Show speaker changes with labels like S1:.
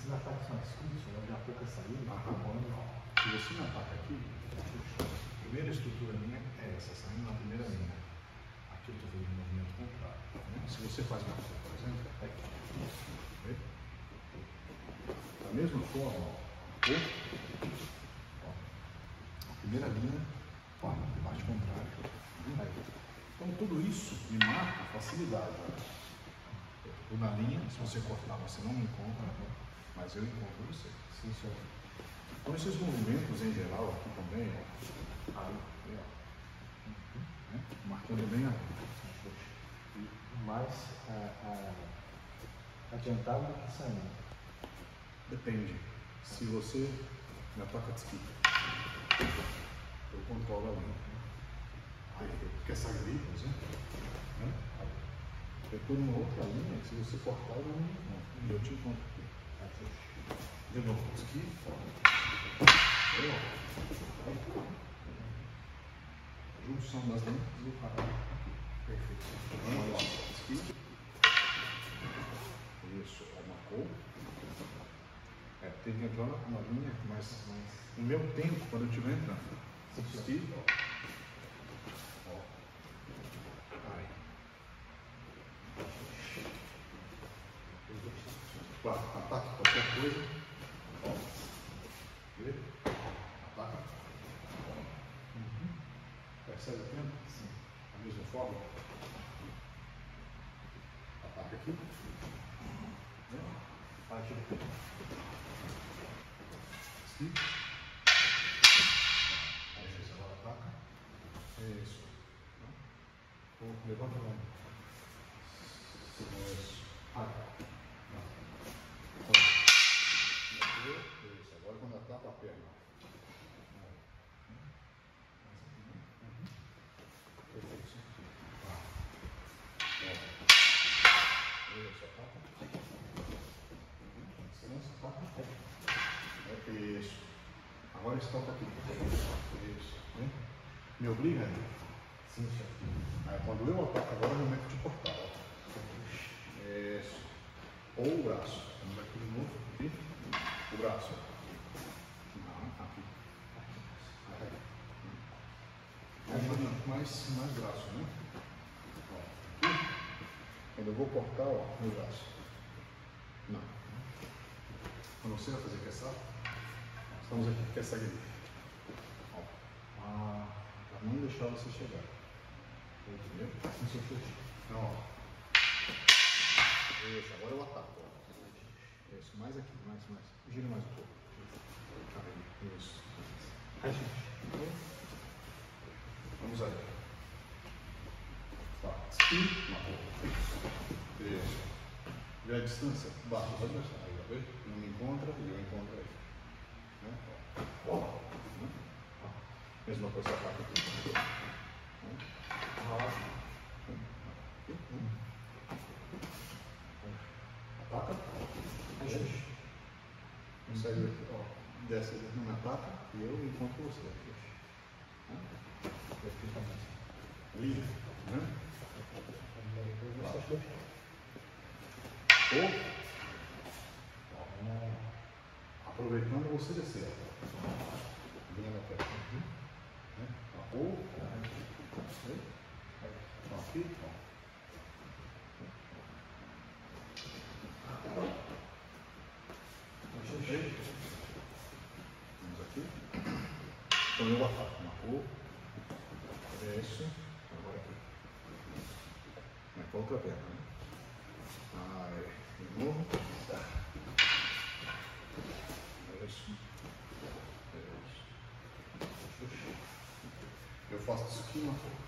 S1: Esses ataques são discretos, onde há pouca saída.
S2: Se você me ataca aqui, a primeira estrutura minha é essa, saindo na primeira linha. Aqui eu estou fazendo um movimento contrário. Né? Se você faz uma coisa, por exemplo, aqui. Da mesma forma, a primeira linha, parte contrária. Então tudo isso me marca facilidade. Eu na linha, se você cortar, você não me encontra, mas eu encontro você.
S1: Sim, senhor.
S2: Então esses movimentos em geral aqui também, marcando bem a
S1: Mais adiantado do que saindo.
S2: depende. Se você me ataca de esquerda, eu controlo a linha. Aí, quer sair ali, por exemplo? Né? Eu estou numa outra linha, se você cortar, eu não me encontro. E eu te encontro aqui. De novo, esquiva. Junção das linhas e o canal aqui. Perfeito. Vamos lá. Esquiva. Isso, marcou. Tem que entrar na linha, mas no meu tempo, quando eu estiver entrando. Esquiva. Ataque qualquer coisa. Vê? Ataca. Percebe o tempo? Sim. Da mesma forma. Ataca aqui. Bate aqui. Esquiva. Aí você agora ataca. Isso. Levanta a mão. Isso. Isso, agora quando ataca a perna. Perfeito. Isso, ataca. Silêncio, ataca. Isso. Agora estota aqui. Isso. Me obriga?
S1: Sim, senhor.
S2: Aí quando eu ataco agora é o momento de cortar. Isso. Ou o braço. Vamos aqui de novo. Aqui. O braço. Aqui. Mais braço, né? Aqui. Quando eu vou cortar, meu braço. Não. Quando você vai fazer queçar, estamos aqui, quer sair ali. Para não deixar você chegar. Entendeu? Não, Isso, agora eu ataco. Isso, mais aqui, mais. Gira mais um pouco. Isso. Vamos aí. Isso. Vê a distância? Baixa, pode baixar. Aí, ó, vê? Não me encontra e eu encontro aí. Né? Mesma coisa, ataca aqui. Ataca. Consegue aqui, ó. Desce aqui, não me ataca e eu encontro você. Perfeitamente. Livre. Né? Aproveitando você descer. Linha na perna. Aqui. Vamos aqui. Então eu ataco. Marcou. Isso. Agora aqui. Com a outra perna. Né? Aí. De novo. Isso. Eu faço isso aqui, marcou.